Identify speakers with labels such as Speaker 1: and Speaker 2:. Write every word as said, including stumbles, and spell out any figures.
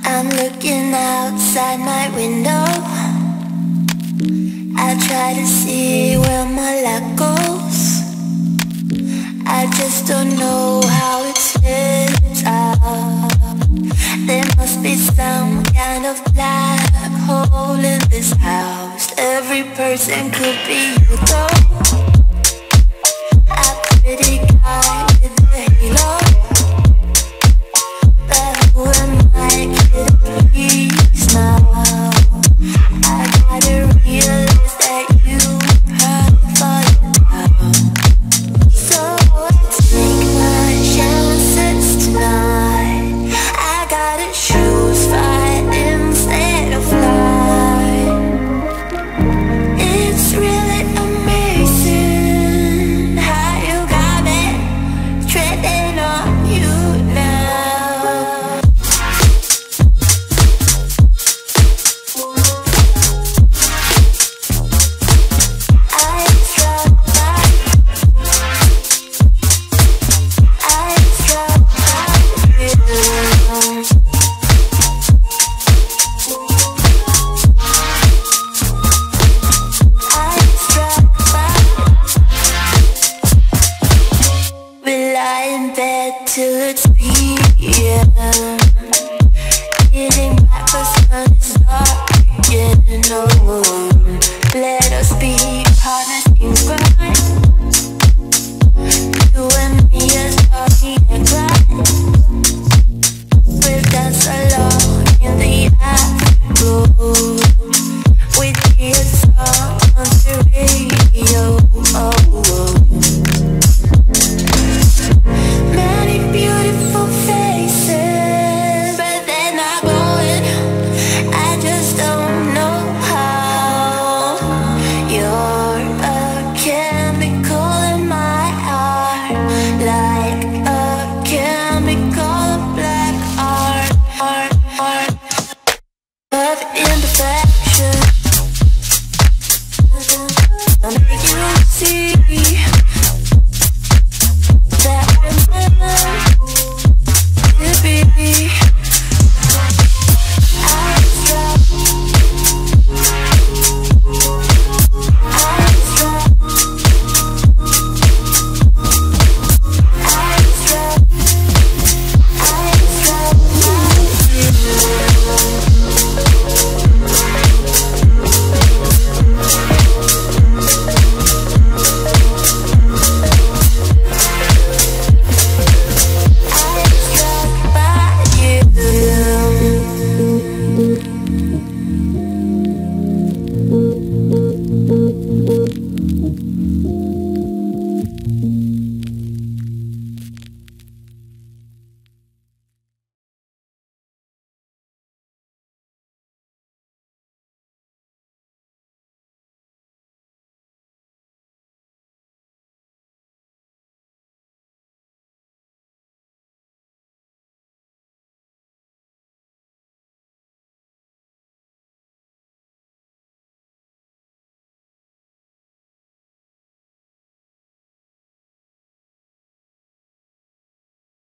Speaker 1: I'm looking outside my window. I try to see where my light goes. I just don't know how it slips out. There must be some kind of black hole in this house. Every person could be you though. A pretty guy with a halo. But who am I to please now? I gotta realize that you have fallen down. So let's take my chances tonight. I gotta choose fight instead of flight. It's really amazing how you got me treading on you now. I struck back. I struck back you. I struck back. We lie in bed till it's p m. Getting back 'cause sun is dark again. Oh, let us be